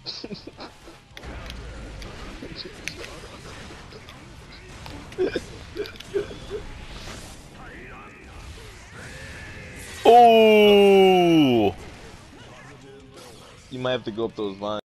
Oh! You might have to go up those lines.